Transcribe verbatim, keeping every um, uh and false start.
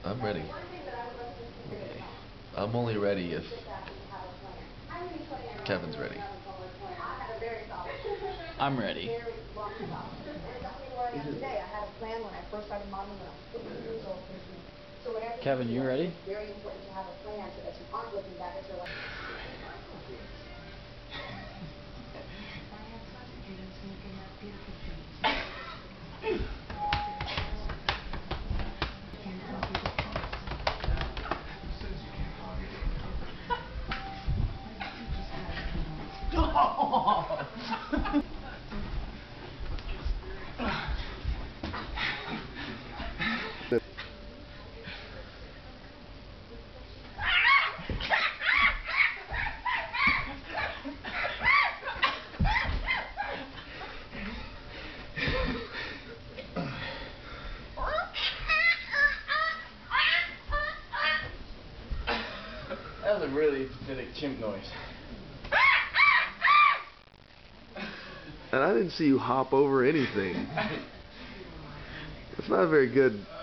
I'm ready. I'm only ready if Kevin's ready. I'm ready. Kevin, you ready? That was a really pathetic chimp noise. And I didn't see you hop over anything. It's not a very good